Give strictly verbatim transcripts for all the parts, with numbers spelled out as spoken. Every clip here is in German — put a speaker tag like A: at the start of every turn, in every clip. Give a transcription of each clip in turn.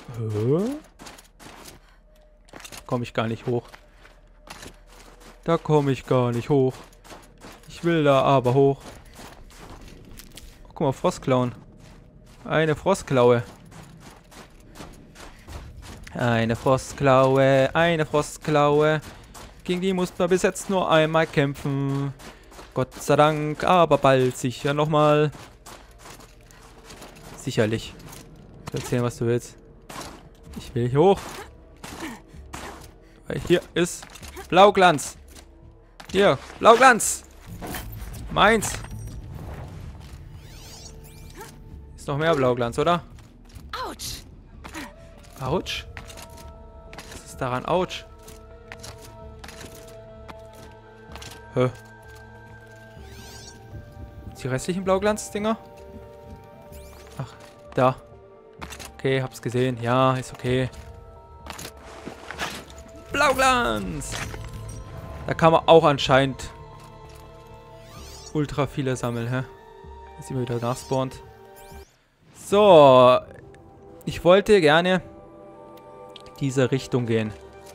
A: Hä? Komme ich gar nicht hoch. Da komme ich gar nicht hoch. Ich will da aber hoch. Oh, guck mal, Frostklauen. Eine Frostklaue. Eine Frostklaue, eine Frostklaue. Gegen die muss man bis jetzt nur einmal kämpfen. Gott sei Dank, aber bald sicher nochmal. Sicherlich. Erzählen, was du willst. Ich will hier hoch. Weil hier ist Blauglanz. Hier, Blauglanz. Meins. Ist noch mehr Blauglanz, oder?
B: Autsch.
A: Autsch? Was ist daran Autsch? Hä? Die restlichen Blauglanz-Dinger? Ach, da. Okay, hab's gesehen. Ja, ist okay. Blauglanz! Da kann man auch anscheinend ultra viele sammeln, hä? Dass immer wieder nachspawnt. So. Ich wollte gerne in diese Richtung gehen.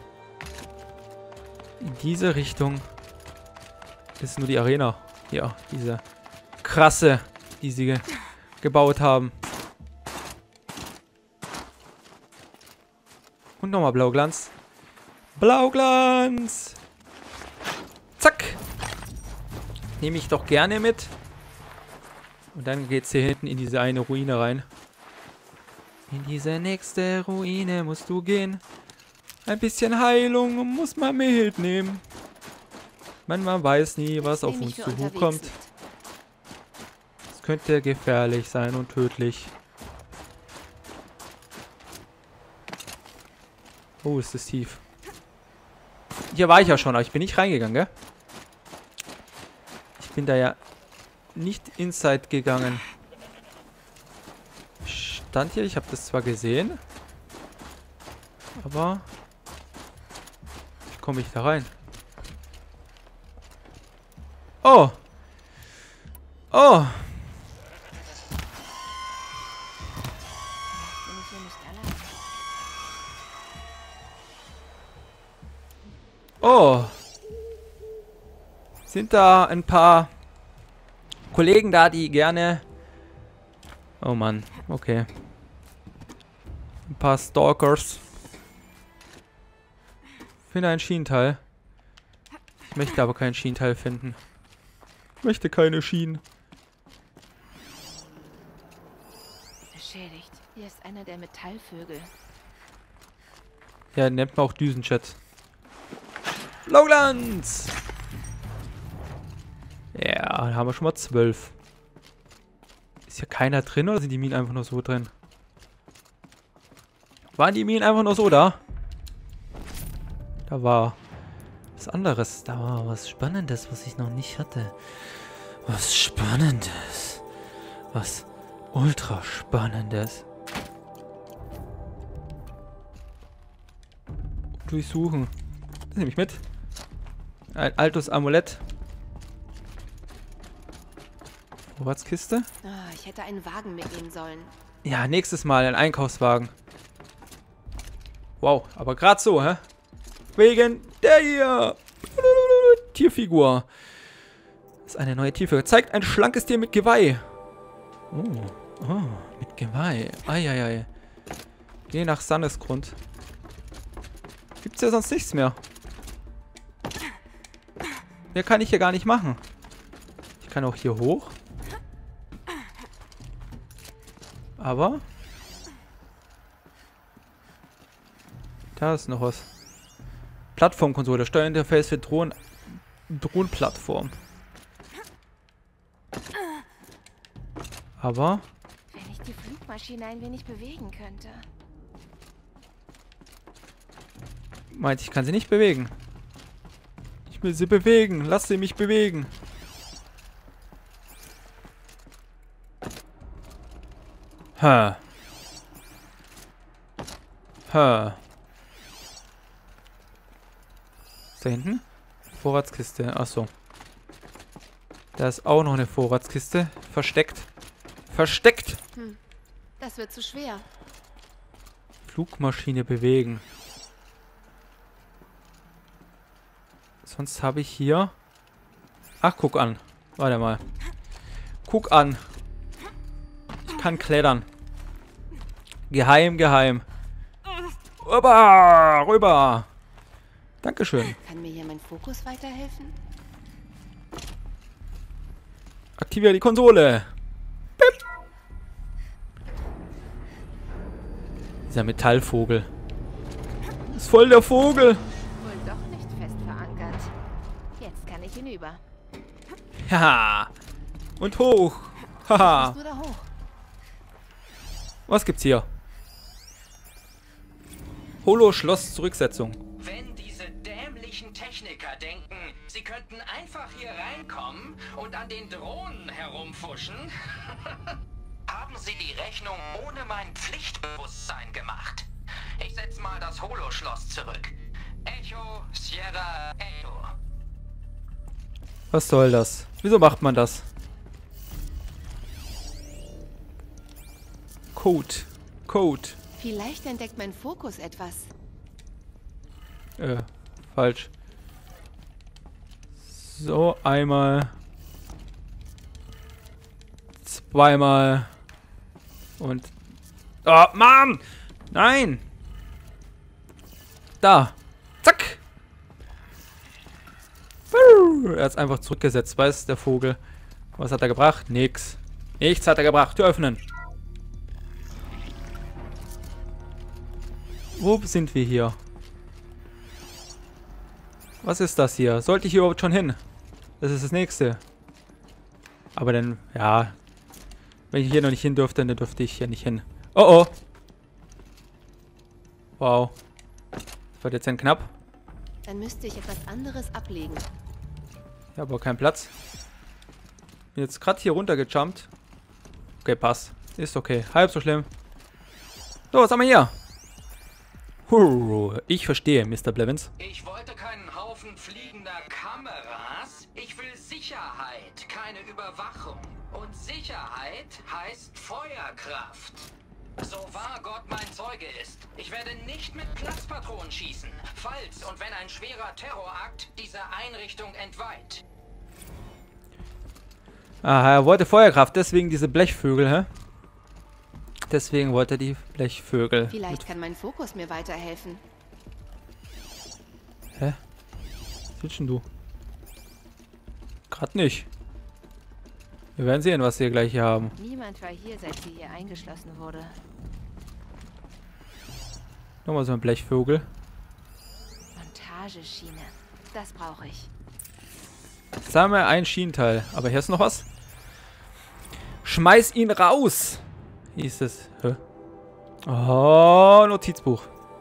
A: In diese Richtung ist nur die Arena. Ja, diese krasse, die sie ge gebaut haben. Und nochmal Blauglanz. Blauglanz! Zack! Nehme ich doch gerne mit. Und dann geht's hier hinten in diese eine Ruine rein. In diese nächste Ruine musst du gehen. Ein bisschen Heilung muss man mitnehmen. Man, man weiß nie, was auf uns zukommt. Es könnte gefährlich sein und tödlich. Oh, ist das tief. Hier war ich ja schon, aber ich bin nicht reingegangen, gell? Ich bin da ja nicht inside gegangen. Stand hier, ich habe das zwar gesehen, aber wie komme ich da rein? Oh! Oh! Oh! Sind da ein paar Kollegen da, die gerne... Oh Mann, okay. Ein paar Stalkers. Finde ein Schienenteil. Ich möchte aber kein Schienenteil finden. Ich möchte keine Schienen.
B: Beschädigt. Hier ist einer der Metallvögel.
A: Ja, nennt man auch Düsenjet. Blauglanz! Ja, dann haben wir schon mal zwölf. Ist hier keiner drin oder sind die Minen einfach nur so drin? Waren die Minen einfach nur so da? Da war was anderes. Da war was Spannendes, was ich noch nicht hatte. Was Spannendes. Was ultra Spannendes. Durchsuchen. Das nehme ich mit. Ein altes Amulett. Vorratskiste.
B: Oh, ich hätte einen Wagen mitnehmen sollen.
A: Ja, nächstes Mal ein Einkaufswagen. Wow, aber gerade so, hä? Wegen der hier. Tierfigur. Das ist eine neue Tierfigur. Zeigt ein schlankes Tier mit Geweih. Oh, oh, mit Geweih. Eieiei. Geh nach Sannesgrund. Gibt's ja sonst nichts mehr. Mehr kann ich hier gar nicht machen. Ich kann auch hier hoch. Aber da ist noch was. Plattformkonsole. Steuerinterface für Drohnen. Drohnenplattform. Aber
B: wenn ich die Flugmaschine ein wenig bewegen könnte.
A: Meint, ich kann sie nicht bewegen. Ich will sie bewegen. Lass sie mich bewegen. Ha. Ha. Ist da hinten? Vorratskiste. Achso. Da ist auch noch eine Vorratskiste. Versteckt. Versteckt!
B: Hm. Das wird zu schwer.
A: Flugmaschine bewegen. Sonst habe ich hier... Ach, guck an. Warte mal. Guck an. Ich kann klettern. Geheim, geheim. Rüber, rüber. Dankeschön.
B: Kann mir hier mein Fokus weiterhelfen?
A: Aktiviere die Konsole. Pip. Dieser Metallvogel. Ist voll der Vogel.
B: Wohl doch nicht fest verankert. Jetzt kann ich hinüber.
A: Haha. Und hoch. Haha.
B: Musst du da hoch?
A: Was gibt's hier? Holo-Schloss-Zurücksetzung.
C: Wenn diese dämlichen Techniker denken, sie könnten einfach hier reinkommen und an den Drohnen herumfuschen, haben sie die Rechnung ohne mein Pflichtbewusstsein gemacht. Ich setze mal das Holo-Schloss zurück. Echo, Sierra, Echo.
A: Was soll das? Wieso macht man das? Code. Code.
B: Vielleicht entdeckt mein Fokus etwas.
A: Äh, falsch. So, einmal. Zweimal. Und... Oh, Mann! Nein! Da! Zack! Er hat es einfach zurückgesetzt, weiß der Vogel. Was hat er gebracht? Nix. Nichts hat er gebracht. Tür öffnen. Wo sind wir hier? Was ist das hier? Sollte ich hier überhaupt schon hin? Das ist das nächste. Aber dann, ja. Wenn ich hier noch nicht hin dürfte, dann dürfte ich hier nicht hin. Oh oh. Wow. Das wird jetzt ein knapp.
B: Dann müsste ich etwas anderes ablegen.
A: Ich habe aber keinen Platz. Bin jetzt gerade hier runter gejumpt. Okay, passt. Ist okay. Halb so schlimm. So, was haben wir hier? Huh, ich verstehe, Mister Blevins.
C: Ich wollte keinen Haufen fliegender Kameras. Ich will Sicherheit, keine Überwachung. Und Sicherheit heißt Feuerkraft. So wahr Gott mein Zeuge ist. Ich werde nicht mit Platzpatronen schießen, falls und wenn ein schwerer Terrorakt diese Einrichtung entweiht.
A: Aha, er wollte Feuerkraft, deswegen diese Blechvögel, hä? Deswegen wollte er die Blechvögel.
B: Vielleicht kann mein Fokus mir weiterhelfen.
A: Hä? Was willst denn du? Gerade nicht. Wir werden sehen, was wir gleich hier haben.
B: Niemand war hier, seit sie hier eingeschlossen wurde.
A: Nochmal so ein Blechvogel.
B: Montageschiene. Das brauche ich.
A: Sammle ein Schienenteil. Aber hier ist noch was. Schmeiß ihn raus! Hieß es. Hä? Oh, Notizbuch.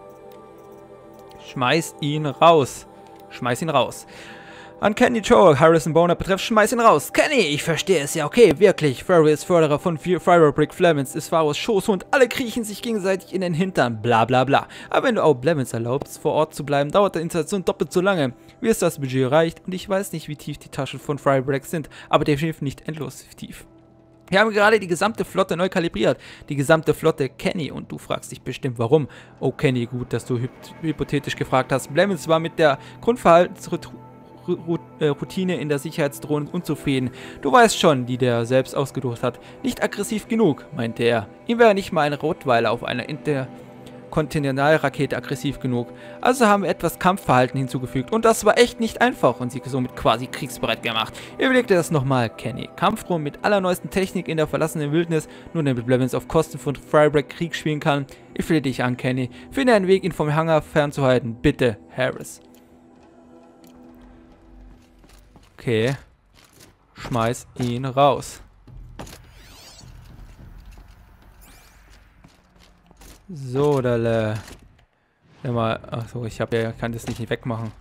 A: Schmeiß ihn raus. Schmeiß ihn raus. An Kenny Joe, Harrison Boner betrifft, schmeiß ihn raus. Kenny, ich verstehe es ja, okay, wirklich. Furry ist Förderer von Firebrick, Blevins ist Pharos Schoßhund, alle kriechen sich gegenseitig in den Hintern, bla bla bla. Aber wenn du auch Blevins erlaubst, vor Ort zu bleiben, dauert die Installation doppelt so lange. Wie es das Budget reicht, und ich weiß nicht, wie tief die Taschen von Firebrick sind, aber definitiv nicht endlos tief. Wir haben gerade die gesamte Flotte neu kalibriert. Die gesamte Flotte, Kenny. Und du fragst dich bestimmt, warum. Oh, Kenny, gut, dass du hy hypothetisch gefragt hast. Blevins war mit der Grundverhaltensroutine in der Sicherheitsdrohne unzufrieden. Du weißt schon, die der selbst ausgedacht hat. Nicht aggressiv genug, meinte er. Ihm wäre nicht mal ein Rottweiler auf einer Interkontinentalrakete aggressiv genug. Also haben wir etwas Kampfverhalten hinzugefügt. Und das war echt nicht einfach und sie somit quasi kriegsbereit gemacht. Überlegte das nochmal, Kenny. Kampfdrohnen mit allerneuesten Technik in der verlassenen Wildnis, nur damit Blevins auf Kosten von Firebrick Krieg spielen kann. Ich flehe dich an, Kenny. Finde einen Weg, ihn vom Hangar fernzuhalten. Bitte, Harris. Okay. Schmeiß ihn raus. So, Dalle. Ja, mal. Achso, ich habe ja, kann das nicht wegmachen.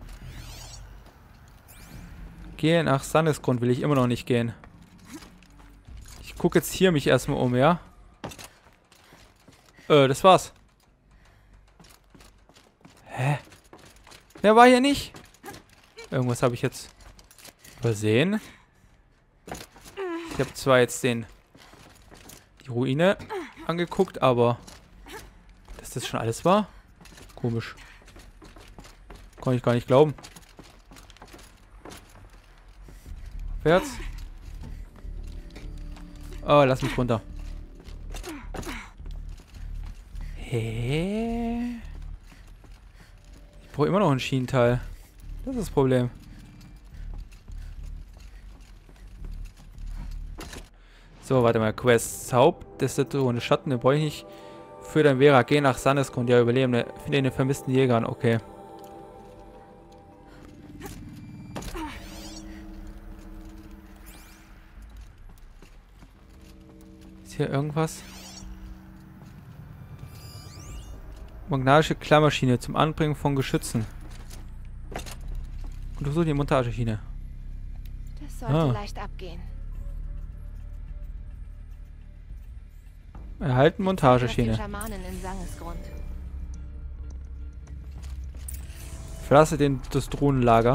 A: Gehen nach Sandesgrund will ich immer noch nicht gehen. Ich gucke jetzt hier mich erstmal um, ja? Äh, das war's. Hä? Wer war hier nicht? Irgendwas habe ich jetzt übersehen. Ich habe zwar jetzt den die Ruine angeguckt, aber das das schon alles war? Komisch. Kann ich gar nicht glauben. Wärts? Oh, lass mich runter. Hä? Ich brauche immer noch ein Schienenteil. Das ist das Problem. So, warte mal. Quest. Hauptdestination Schatten, den brauche ich nicht. Für dein Vera, geh nach Sandesgrund. Ja, überleben. Finde den vermissten Jägern. Okay. Ist hier irgendwas? Magnetische Klammerschiene zum Anbringen von Geschützen. Untersuche die Montageschiene.
B: Das sollte
A: Ah.
B: leicht abgehen.
A: Erhalten Montageschiene.
B: Schamanen in Sangesgrund.
A: Verlasse den, das Drohnenlager.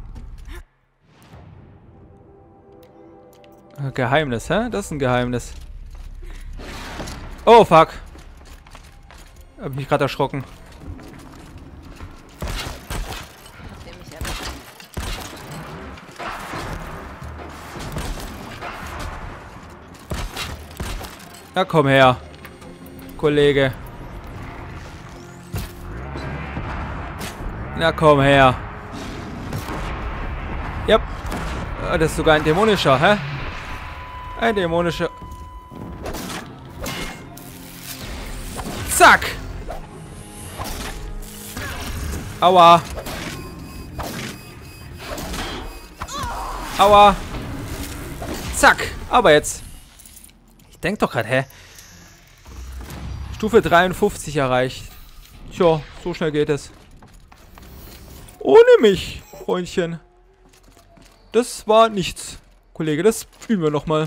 A: Äh, Geheimnis, hä? Das ist ein Geheimnis. Oh, fuck. Hab mich gerade erschrocken.
B: Habt ihr mich erwischt?
A: Na komm her, Kollege. Na komm her. Ja. Ah, das ist sogar ein dämonischer, hä? Ein dämonischer. Zack. Aua. Aua. Zack. Aber jetzt. Ich denk doch gerade, hä? Stufe dreiundfünfzig erreicht. Tja, so schnell geht es. Ohne mich, Freundchen. Das war nichts, Kollege. Das üben wir nochmal.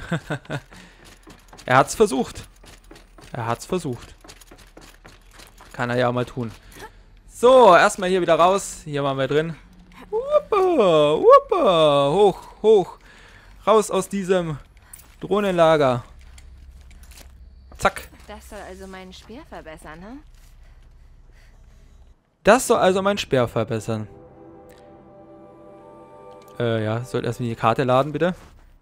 A: Er hat's versucht. Er hat's versucht. Kann er ja mal tun. So, erstmal hier wieder raus. Hier waren wir drin. Wuppa, wuppa. Hoch, hoch. Raus aus diesem Drohnenlager. Zack.
B: Das soll also meinen Speer verbessern, ne?
A: Das soll also mein Speer verbessern. Äh, ja. Sollte erstmal die Karte laden, bitte.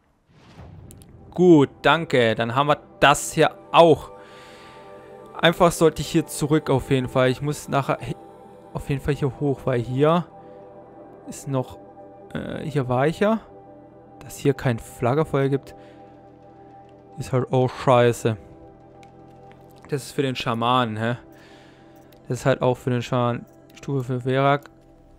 A: Gut, danke. Dann haben wir das hier auch. Einfach sollte ich hier zurück auf jeden Fall. Ich muss nachher auf jeden Fall hier hoch, weil hier ist noch... Äh, hier war ich ja. Dass hier kein Flaggerfeuer gibt, ist halt auch scheiße. Das ist für den Schamanen, hä? Das ist halt auch für den Schamanen. Stufe für Verak.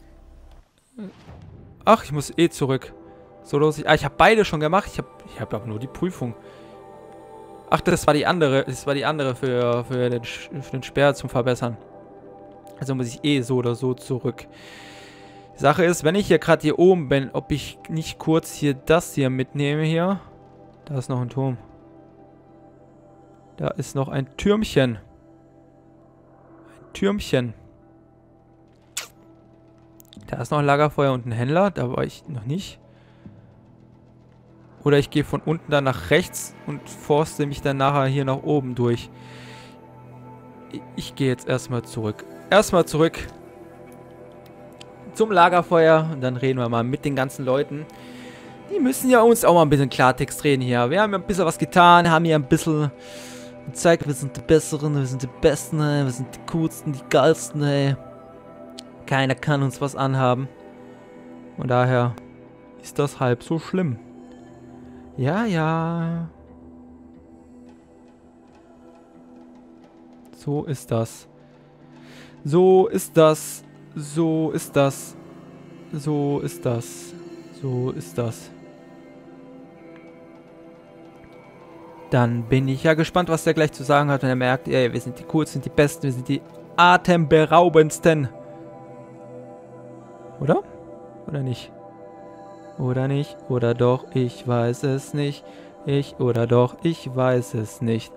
A: Ach, ich muss eh zurück. So los ich... Ah, ich habe beide schon gemacht. Ich habe ich hab aber nur die Prüfung. Ach, das war die andere. Das war die andere für, für, den, für den Speer zum Verbessern. Also muss ich eh so oder so zurück. Die Sache ist, wenn ich hier gerade hier oben bin, ob ich nicht kurz hier das hier mitnehme hier. Da ist noch ein Turm. Da ist noch ein Türmchen. Ein Türmchen. Da ist noch ein Lagerfeuer und ein Händler. Da war ich noch nicht. Oder ich gehe von unten dann nach rechts und forste mich dann nachher hier nach oben durch. Ich, ich gehe jetzt erstmal zurück. Erstmal zurück zum Lagerfeuer und dann reden wir mal mit den ganzen Leuten. Die müssen ja uns auch mal ein bisschen Klartext reden hier. Wir haben ja ein bisschen was getan, haben hier ein bisschen gezeigt, wir sind die Besseren, wir sind die Besten, ey. Wir sind die Coolsten, die Geilsten, ey. Keiner kann uns was anhaben. Von daher ist das halb so schlimm. Ja, ja. So ist das. So ist das. So ist das. So ist das. So ist das. Dann bin ich ja gespannt, was der gleich zu sagen hat, wenn er merkt, ey, wir sind die coolsten, die besten, wir sind die atemberaubendsten. Oder? Oder nicht? Oder nicht? Oder doch? Ich weiß es nicht. Ich oder doch? Ich weiß es nicht.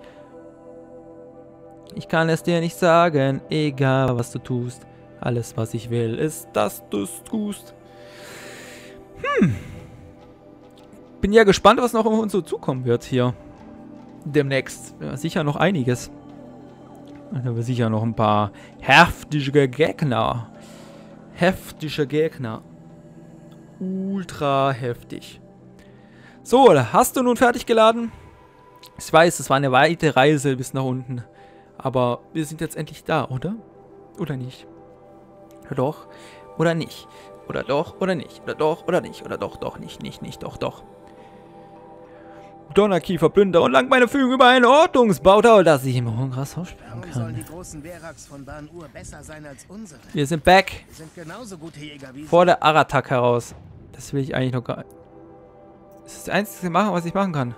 A: Ich kann es dir nicht sagen, egal was du tust. Alles, was ich will, ist, dass du es tust. Hm. Bin ja gespannt, was noch auf uns so zukommen wird hier. Demnächst. Ja, sicher noch einiges. Und da haben wir sicher noch ein paar heftige Gegner. Heftige Gegner. Ultra heftig. So, hast du nun fertig geladen? Ich weiß, es war eine weite Reise bis nach unten. Aber wir sind jetzt endlich da, oder? Oder nicht? Oder doch? Oder nicht? Oder doch? Oder nicht? Oder doch? Oder nicht? Oder doch? Doch nicht? Nicht? Nicht? Doch? Doch? Donnerkiefer, Plünder und lang meine Fügung über ein Ordnungsbautau, das ich im hohen Gras aussperren kann.
D: Sollen die großen Weraks von Ban-Ur besser sein als unsere?
A: Wir sind back.
D: Wir sind genauso gute Jäger wie
A: Vor der Aratak heraus. Das will ich eigentlich noch gar nicht. Das ist das einzige machen, was ich machen kann.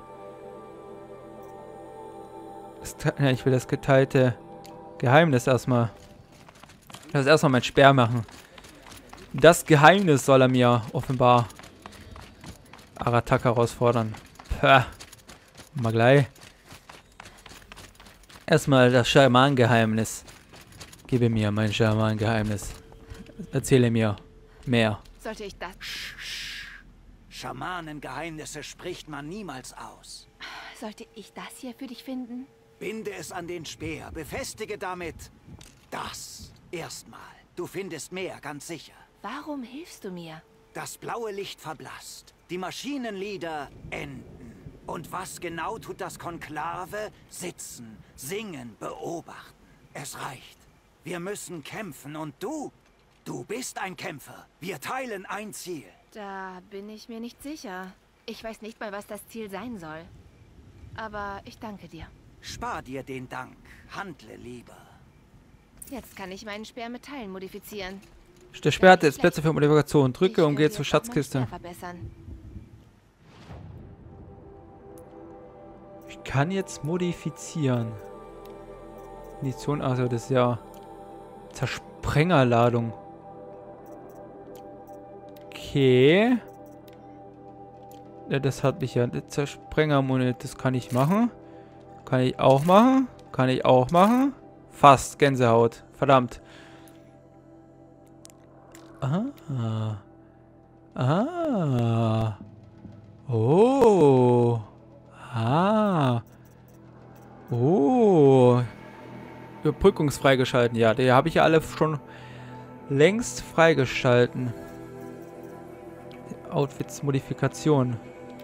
A: Das, ja, ich will das geteilte Geheimnis erstmal. Ich will das erstmal mein Speer machen. Das Geheimnis soll er mir offenbar Aratak herausfordern. Pah. Mal gleich. Erstmal das Schaman-Geheimnis. Gebe mir mein Schaman-Geheimnis. Erzähle mir mehr.
B: Sollte ich das...
E: Schamanengeheimnisse spricht man niemals aus.
B: Sollte ich das hier für dich finden?
E: Binde es an den Speer, befestige damit das. Erstmal. Du findest mehr, ganz sicher.
B: Warum hilfst du mir?
E: Das blaue Licht verblasst. Die Maschinenlieder enden. Und was genau tut das Konklave? Sitzen, singen, beobachten. Es reicht. Wir müssen kämpfen und du, du bist ein Kämpfer. Wir teilen ein Ziel.
B: Da bin ich mir nicht sicher. Ich weiß nicht mal, was das Ziel sein soll. Aber ich danke dir.
E: Spar dir den Dank. Handle lieber.
B: Jetzt kann ich meinen Speer mit Teilen modifizieren.
A: Der Speer hat jetzt Plätze für Modifikation. Drücke
B: Ich
A: und
B: will
A: gehe
B: jetzt
A: zur
B: auch meinen
A: Schatzkiste.
B: Speer verbessern.
A: Ich kann jetzt modifizieren. Munition, also das ist ja Zersprengerladung. Okay. Ja, das hatte ich ja. Zersprengermunition, das kann ich machen. Kann ich auch machen. Kann ich auch machen. Fast Gänsehaut. Verdammt. Ah. Ah. Oh. Ah. Oh. Überbrückungs freigeschalten. Ja, die habe ich ja alle schon längst freigeschalten. Outfits Modifikation.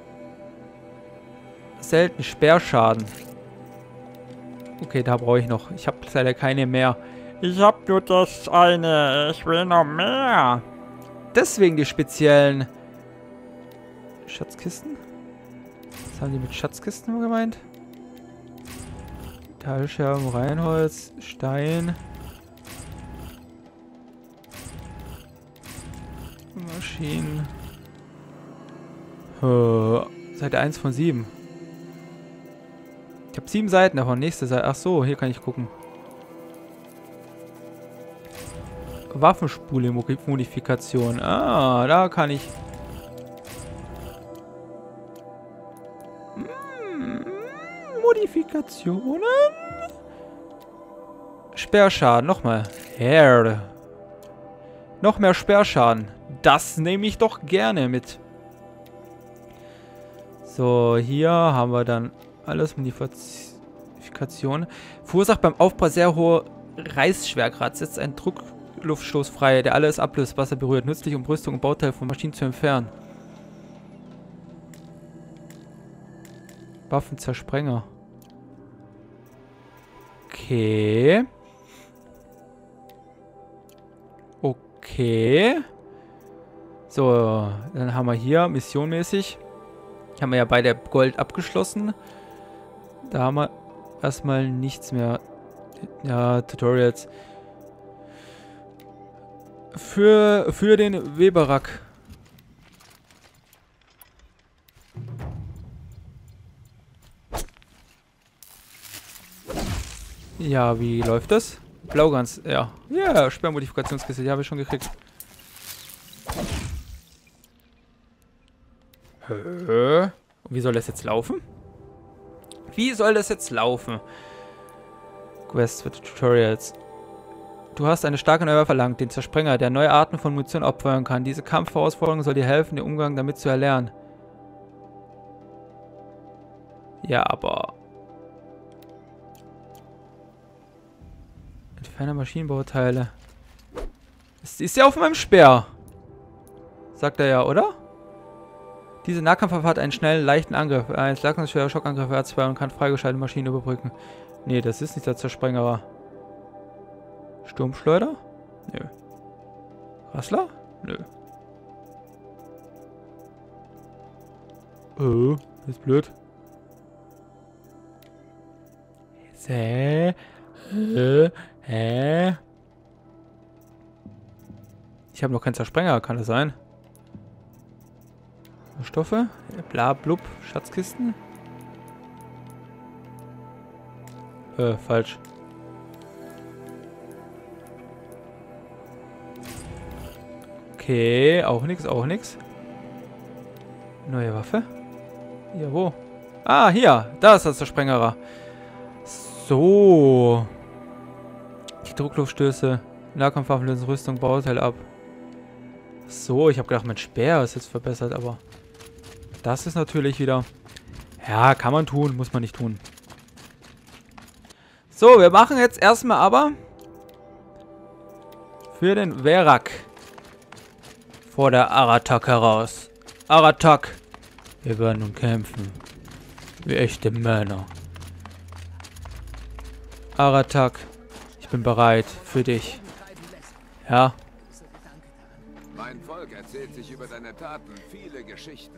A: Selten Sperrschaden. Okay, da brauche ich noch. Ich habe leider keine mehr. Ich habe nur das eine. Ich will noch mehr. Deswegen die speziellen Schatzkisten. Was haben die mit Schatzkisten gemeint? Teilscherben, Reinholz, Stein. Maschinen. Uh, Seite eins von sieben. Ich habe sieben Seiten davon. Nächste Seite. Ach so, hier kann ich gucken. Waffenspule-Modifikation. Ah, da kann ich... Hm, Modifikationen? Sperrschaden. Nochmal. Herd. Noch mehr Sperrschaden. Das nehme ich doch gerne mit. So, hier haben wir dann alles Modifikation. Verursacht beim Aufbau sehr hohe Reißschwergrad. Setzt einen Druckluftstoß frei, der alles ablöst, was er berührt. Nützlich, um Rüstung und Bauteile von Maschinen zu entfernen. Waffenzersprenger. Okay. Okay. So, dann haben wir hier missionmäßig. Haben wir ja beide Gold abgeschlossen. Da haben wir erstmal nichts mehr. Ja, Tutorials. Für, für den Weberak. Ja, wie läuft das? Blaugans, ja. Ja, yeah, Sperrmodifikationskiste, die habe ich schon gekriegt. Hä? Und wie soll das jetzt laufen? Wie soll das jetzt laufen? Quest für Tutorials. Du hast eine starke Neuer verlangt, den Zersprenger, der neue Arten von Munition abfeuern kann. Diese Kampfherausforderung soll dir helfen, den Umgang damit zu erlernen. Ja, aber... Ferne Maschinenbauteile. Es ist ja auf meinem Speer. Sagt er ja, oder? Diese Nahkampfwaffe hat einen schnellen, leichten Angriff. Ein leistungsschwerer Schockangriff R zwei und kann freigeschaltete Maschinen überbrücken. Nee, das ist nicht der Zersprengerer. Sturmschleuder? Nö. Rassler? Nö. Oh, das ist blöd. Hä? Hä? Hä? Ich habe noch keinen Zersprenger, kann das sein? Stoffe? Bla blub. Schatzkisten? Äh, falsch. Okay, auch nix, auch nix. Neue Waffe? Ja, wo? Ah, hier. Da ist das der Sprengerer. So. Die Druckluftstöße. Nahkampfwaffen lösen Rüstung, Bauteil ab. So, ich habe gedacht, mein Speer ist jetzt verbessert, aber das ist natürlich wieder... Ja, kann man tun, muss man nicht tun. So, wir machen jetzt erstmal aber für den Verak vor der Aratak heraus. Aratak, wir werden nun kämpfen. Wie echte Männer. Aratak, ich bin bereit für dich. Ja.
F: Mein Volk erzählt sich über deine Taten viele Geschichten.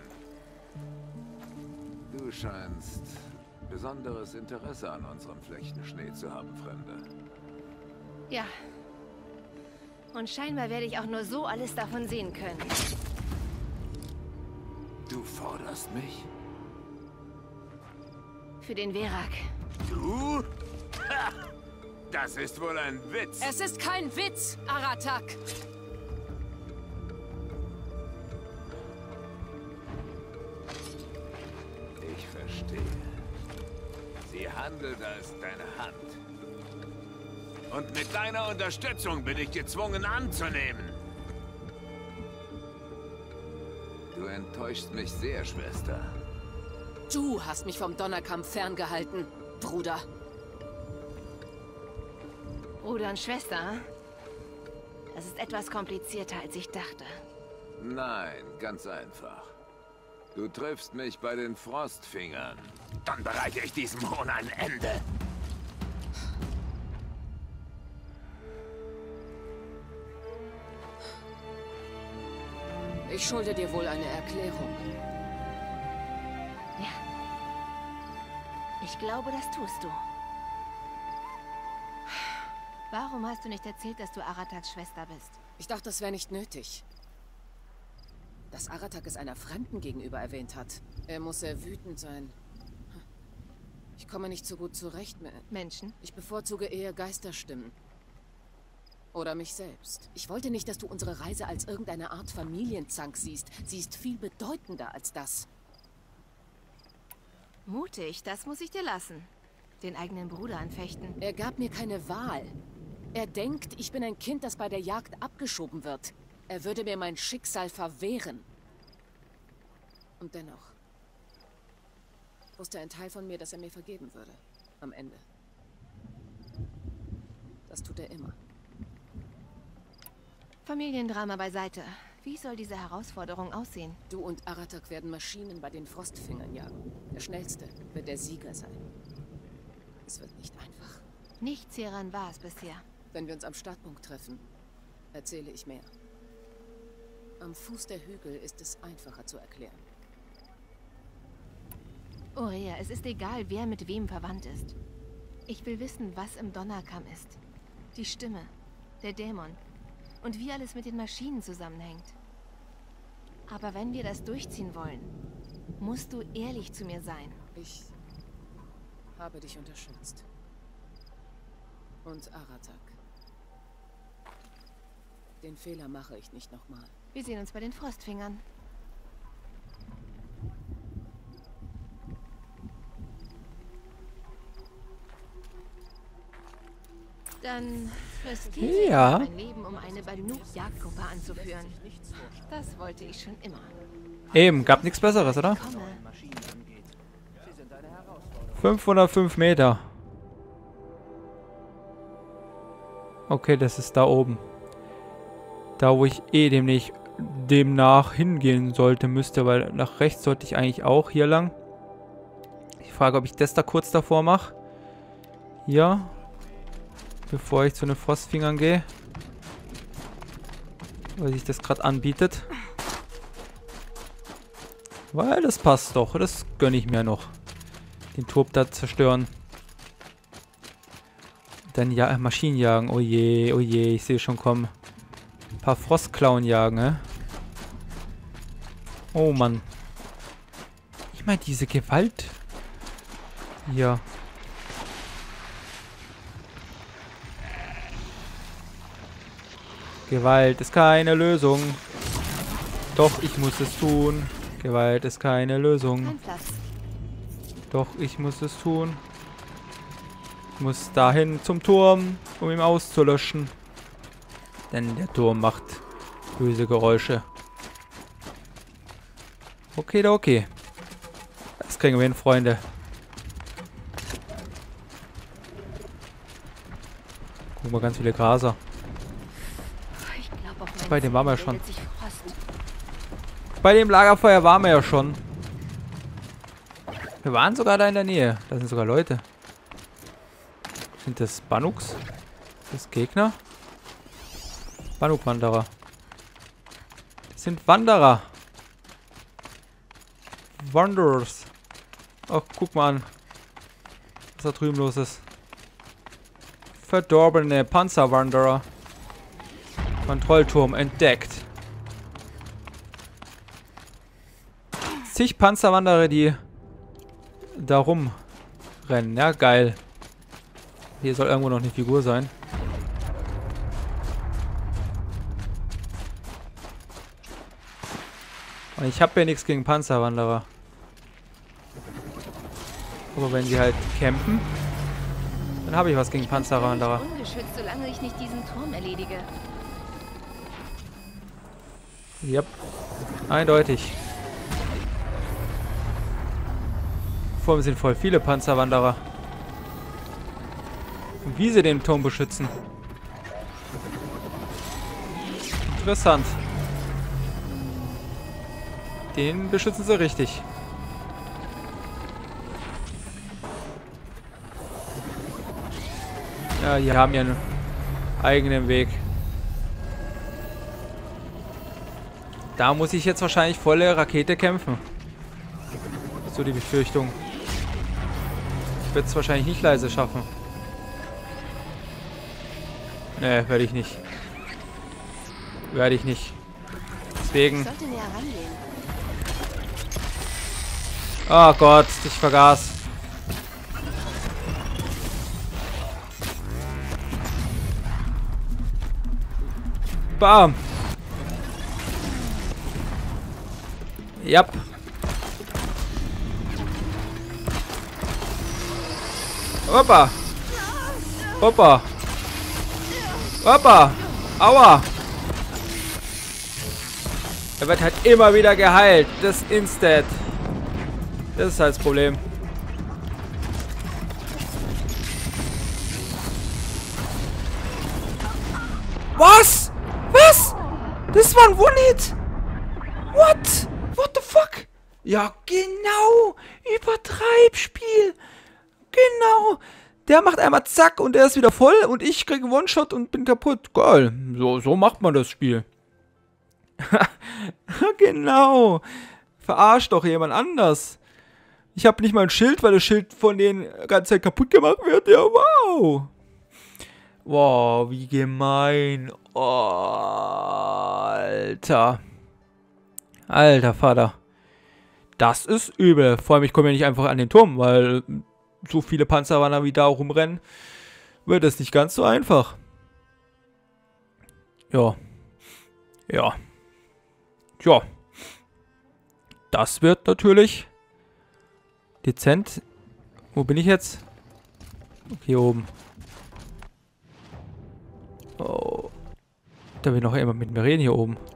F: Du scheinst besonderes Interesse an unserem Flechten-Schnee zu haben, Fremde.
B: Ja. Und scheinbar werde ich auch nur so alles davon sehen können.
F: Du forderst mich?
B: Für den Verak.
F: Du? Ha! Das ist wohl ein Witz.
G: Es ist kein Witz, Aratak.
F: Ich verstehe. Sie handelt als deine Hand. Und mit deiner Unterstützung bin ich gezwungen anzunehmen. Du enttäuschst mich sehr, Schwester.
G: Du hast mich vom Donnerkampf ferngehalten, Bruder.
B: Bruder und Schwester? Das ist etwas komplizierter, als ich dachte.
F: Nein, ganz einfach. Du triffst mich bei den Frostfingern. Dann bereite ich diesem Hohn ein Ende.
G: Ich schulde dir wohl eine Erklärung.
B: Ja. Ich glaube, das tust du. Warum hast du nicht erzählt, dass du Arataks Schwester bist?
G: Ich dachte, das wäre nicht nötig. Dass Aratak es einer Fremden gegenüber erwähnt hat. Er muss sehr wütend sein. Ich komme nicht so gut zurecht mit
B: Menschen?
G: Ich bevorzuge eher Geisterstimmen. Oder mich selbst. Ich wollte nicht, dass du unsere Reise als irgendeine Art Familienzank siehst. Sie ist viel bedeutender als das.
B: Mutig, das muss ich dir lassen. Den eigenen Bruder anfechten.
G: Er gab mir keine Wahl. Er denkt, ich bin ein Kind, das bei der Jagd abgeschoben wird. Er würde mir mein Schicksal verwehren. Und dennoch wusste ein Teil von mir, dass er mir vergeben würde. Am Ende. Das tut er immer.
B: Familiendrama beiseite. Wie soll diese Herausforderung aussehen?
G: Du und Aratak werden Maschinen bei den Frostfingern jagen. Der Schnellste wird der Sieger sein. Es wird nicht einfach.
B: Nichts hieran war es bisher.
G: Wenn wir uns am Startpunkt treffen, erzähle ich mehr. Am Fuß der Hügel ist es einfacher zu erklären.
B: Ourea, es ist egal, wer mit wem verwandt ist. Ich will wissen, was im Donnerkamm ist. Die Stimme, der Dämon und wie alles mit den Maschinen zusammenhängt. Aber wenn wir das durchziehen wollen, musst du ehrlich zu mir sein.
G: Ich habe dich unterstützt. Und Aratak. Den Fehler mache ich nicht nochmal.
B: Wir sehen uns bei den Frostfingern. Dann riskiere
A: Ja.
B: ich mein Leben, um eine Banuk-Jagdgruppe anzuführen. Das wollte ich schon immer.
A: Eben, gab nichts Besseres, oder?
B: Komme.
A: fünfhundertfünf Meter. Okay, das ist da oben. Da, wo ich eh demnach, demnach hingehen sollte, müsste, weil nach rechts sollte ich eigentlich auch hier lang. Ich frage, ob ich das da kurz davor mache. Hier. Bevor ich zu den Frostfingern gehe. Weil sich das gerade anbietet. Weil das passt doch. Das gönne ich mir noch. Den Turm da zerstören. Dann ja, Maschinen jagen. Oh je, oh je, ich sehe schon kommen. Ein paar Frostklauen jagen, hä? Oh Mann. Ich meine, diese Gewalt. Hier. Gewalt ist keine Lösung. Doch, ich muss es tun. Gewalt ist keine Lösung.
B: Kein Platz.
A: Doch, ich muss es tun. Ich muss dahin zum Turm, um ihn auszulöschen. Denn der Turm macht böse Geräusche. Okay, okay. Das kriegen wir hin, Freunde. Guck mal, ganz viele Graser.
B: Ich glaub, auf meinen
A: Bei dem waren wir
B: Zähnen
A: schon.
B: bildet sich Frost.
A: Bei dem Lagerfeuer waren wir ja schon. Wir waren sogar da in der Nähe. Da sind sogar Leute. Sind das Banuks? Das Gegner? Banuk-Wanderer. Das sind Wanderer. Wanderers. Ach, guck mal an. Was da drüben los ist. Verdorbene Panzerwanderer. Kontrollturm entdeckt. Zig Panzerwanderer, die da rumrennen. Ja, geil. Hier soll irgendwo noch eine Figur sein. Und ich habe ja nichts gegen Panzerwanderer. Aber wenn sie halt campen, dann habe ich was gegen Panzerwanderer.
B: Ungeschützt, solange ich nicht diesen Turm erledige.
A: Yep. Eindeutig. Vor allem sind voll viele Panzerwanderer. Und wie sie den Turm beschützen. Interessant. Den beschützen sie richtig. Ja, die haben ja einen eigenen Weg. Da muss ich jetzt wahrscheinlich volle Rakete kämpfen. So die Befürchtung. Ich werde es wahrscheinlich nicht leise schaffen. Ne, werde ich nicht. Werde ich nicht. Deswegen.
B: Ich sollte näher rangehen.
A: Oh Gott, ich vergaß. Bam. Yep. Hoppa. Hoppa. Hoppa. Aua. Er wird halt immer wieder geheilt. Das Instant. Das ist halt das Problem. Was? Was? Das war ein One-Hit. What? What the fuck? Ja, genau. Übertreib Spiel. Genau. Der macht einmal zack und er ist wieder voll und ich kriege One-Shot und bin kaputt. Geil. So, so macht man das Spiel. Genau. Verarscht doch jemand anders. Ich habe nicht mal ein Schild, weil das Schild von denen die ganze Zeit kaputt gemacht wird. Ja, wow. Wow, wie gemein. Oh, Alter. Alter Vater. Das ist übel. Vor allem, ich komme ja nicht einfach an den Turm, weil so viele Panzerwanderer wie da rumrennen, wird es nicht ganz so einfach. Ja. Ja. Ja. Das wird natürlich dezent. Wo bin ich jetzt? Okay, hier oben. Oh. Da will noch jemand mit mir reden hier oben.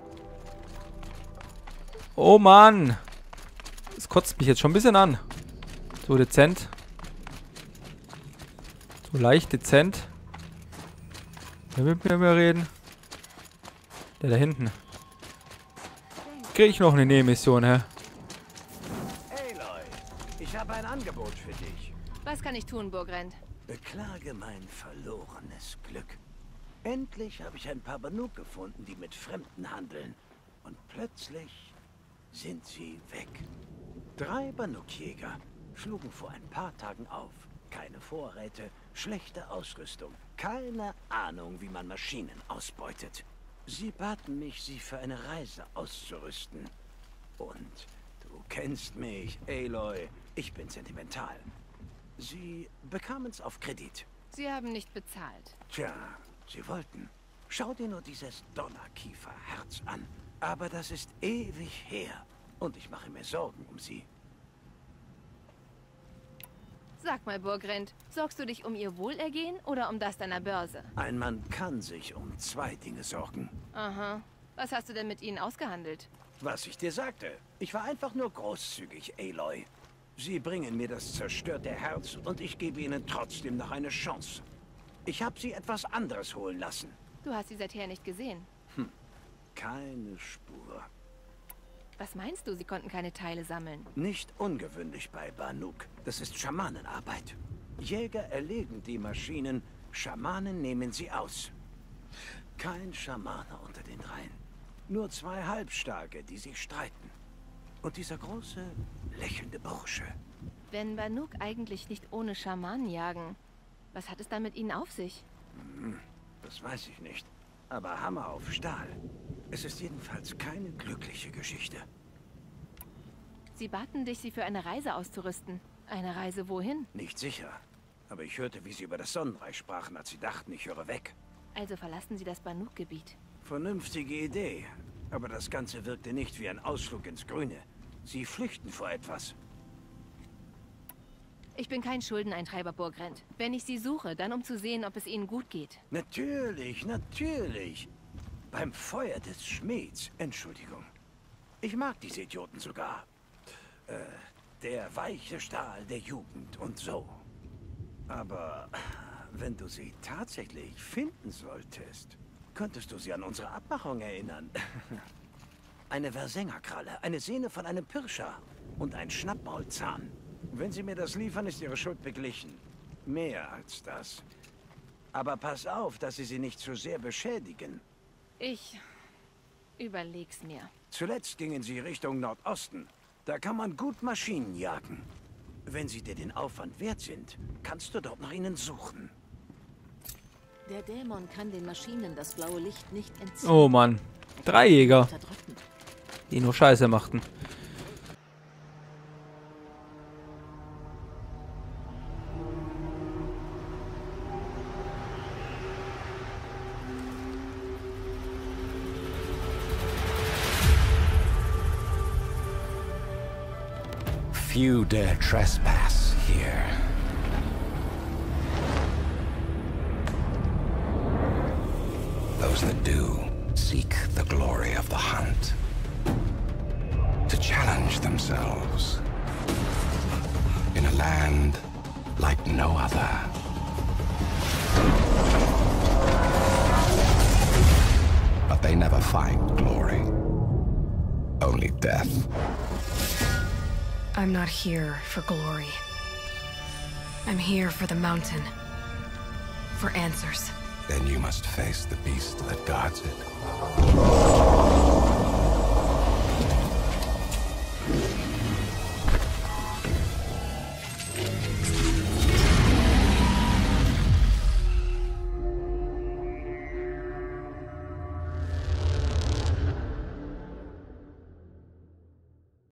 A: Oh Mann. Das kotzt mich jetzt schon ein bisschen an. So dezent. So leicht dezent. Wer will mit mir mehr reden? Der da hinten. Krieg ich noch eine Nebenmission, hä?
H: Aloy, ich habe ein Angebot für dich.
B: Was kann ich tun, Burgrend?
H: Beklage mein verlorenes Glück. Endlich habe ich ein paar Banuk gefunden, die mit Fremden handeln. Und plötzlich sind sie weg. Drei Banuk-Jäger schlugen vor ein paar Tagen auf. Keine Vorräte, schlechte Ausrüstung, keine Ahnung, wie man Maschinen ausbeutet. Sie baten mich, sie für eine Reise auszurüsten. Und du kennst mich, Aloy, ich bin sentimental. Sie bekamen es auf Kredit.
B: Sie haben nicht bezahlt.
H: Tja, sie wollten. Schau dir nur dieses Donnerkieferherz an. Aber das ist ewig her. Und ich mache mir Sorgen um sie.
B: Sag mal, Burgrend, sorgst du dich um ihr Wohlergehen oder um das deiner Börse?
H: Ein Mann kann sich um zwei Dinge sorgen.
B: Aha. Was hast du denn mit ihnen ausgehandelt?
H: Was ich dir sagte. Ich war einfach nur großzügig, Aloy. Sie bringen mir das zerstörte Herz und ich gebe ihnen trotzdem noch eine Chance. Ich habe sie etwas anderes holen lassen.
B: Du hast sie seither nicht gesehen.
H: Hm. Keine Spur.
B: Was meinst du, sie konnten keine Teile sammeln?
H: Nicht ungewöhnlich bei Banuk. Das ist Schamanenarbeit. Jäger erlegen die Maschinen, Schamanen nehmen sie aus. Kein Schamane unter den dreien. Nur zwei Halbstarke, die sich streiten. Und dieser große, lächelnde Bursche.
B: Wenn Banuk eigentlich nicht ohne Schamanen jagen, was hat es dann mit ihnen auf sich?
H: Hm, das weiß ich nicht. Aber Hammer auf Stahl. Es ist jedenfalls keine glückliche Geschichte.
B: Sie baten dich, sie für eine Reise auszurüsten. Eine Reise wohin?
H: Nicht sicher. Aber ich hörte, wie sie über das Sonnenreich sprachen, als sie dachten, ich höre weg.
B: Also verlassen sie das Banuk-Gebiet.
H: Vernünftige Idee. Aber das Ganze wirkte nicht wie ein Ausflug ins Grüne. Sie flüchten vor etwas.
B: Ich bin kein Schuldeneintreiber, Burgrend. Wenn ich sie suche, dann um zu sehen, ob es ihnen gut geht.
H: Natürlich, natürlich. Beim Feuer des Schmieds. Entschuldigung. Ich mag diese Idioten sogar. Äh, der weiche Stahl der Jugend und so. Aber wenn du sie tatsächlich finden solltest, könntest du sie an unsere Abmachung erinnern. Eine Versengerkralle, eine Sehne von einem Pirscher und ein Schnappmaulzahn. Wenn sie mir das liefern, ist ihre Schuld beglichen. Mehr als das. Aber pass auf, dass sie sie nicht zu sehr beschädigen.
B: Ich überleg's mir.
H: Zuletzt gingen sie Richtung Nordosten. Da kann man gut Maschinen jagen. Wenn sie dir den Aufwand wert sind, kannst du dort nach ihnen suchen.
I: Der Dämon kann den Maschinen das blaue Licht nicht entziehen.
A: Oh Mann. Drei Jäger, die nur Scheiße machten.
J: Few dare trespass here. Those that do seek the glory of the hunt, to challenge themselves in a land like no other. But they never find glory, only death.
K: I'm not here for glory. I'm here for the mountain. For answers.
J: Then you must face the beast that guards it.